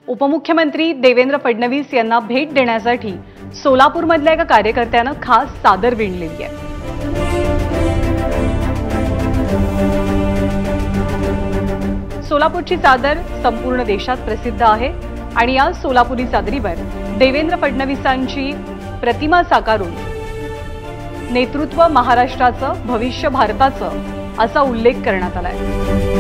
उपमुख्यमंत्री देवेंद्र फडणवीस यांना भेट देण्यासाठी सोलापूरमधल्या एका कार्यकर्त्यानं खास चादर विणलेली आहे। सोलापूरची चादर संपूर्ण देशात प्रसिद्ध आहे आणि या सोलापुरी चादरीवर देवेंद्र फडणवीसांची प्रतिमा साकारून नेतृत्व महाराष्ट्राचं, भविष्य भारताचं असा उल्लेख करण्यात आलाय।